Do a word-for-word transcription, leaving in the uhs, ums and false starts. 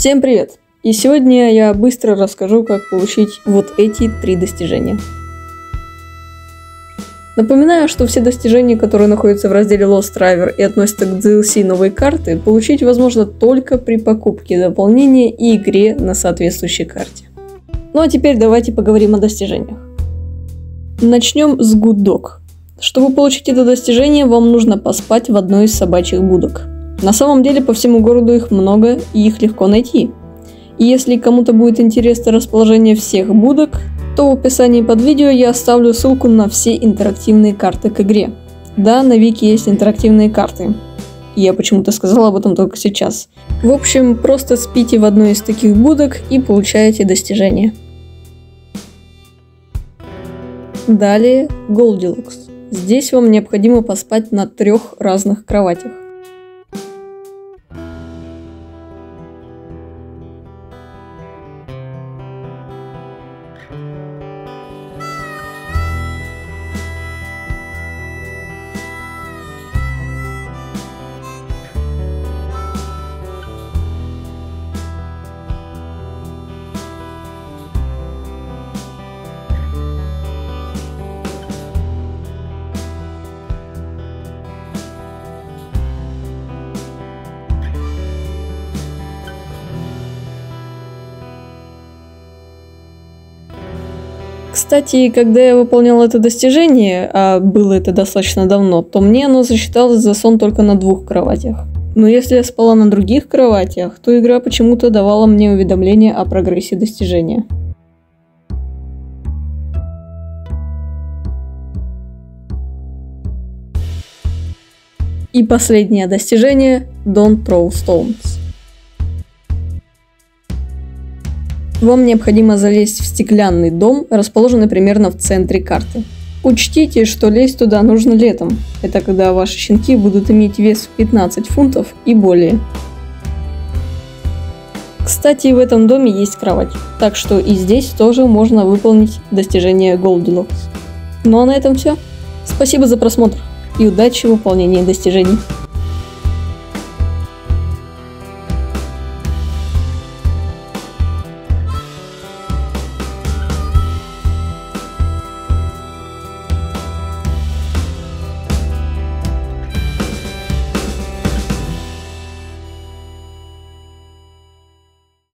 Всем привет! И сегодня я быстро расскажу, как получить вот эти три достижения. Напоминаю, что все достижения, которые находятся в разделе Lost Driver и относятся к ди эл си новой карты, получить возможно только при покупке дополнения и игре на соответствующей карте. Ну а теперь давайте поговорим о достижениях. Начнем с Good Dog. Чтобы получить это достижение, вам нужно поспать в одной из собачьих будок. На самом деле по всему городу их много и их легко найти. И если кому-то будет интересно расположение всех будок, то в описании под видео я оставлю ссылку на все интерактивные карты к игре. Да, на Вики есть интерактивные карты. Я почему-то сказала об этом только сейчас. В общем, просто спите в одной из таких будок и получаете достижение. Далее Goldilocks. Здесь вам необходимо поспать на трех разных кроватях. Кстати, когда я выполнял это достижение, а было это достаточно давно, то мне оно засчиталось за сон только на двух кроватях. Но если я спала на других кроватях, то игра почему-то давала мне уведомление о прогрессе достижения. И последнее достижение – Don't Throw Stones. Вам необходимо залезть в стеклянный дом, расположенный примерно в центре карты. Учтите, что лезть туда нужно летом. Это когда ваши щенки будут иметь вес в пятнадцать фунтов и более. Кстати, в этом доме есть кровать, так что и здесь тоже можно выполнить достижение Goldilocks. Ну а на этом все. Спасибо за просмотр и удачи в выполнении достижений.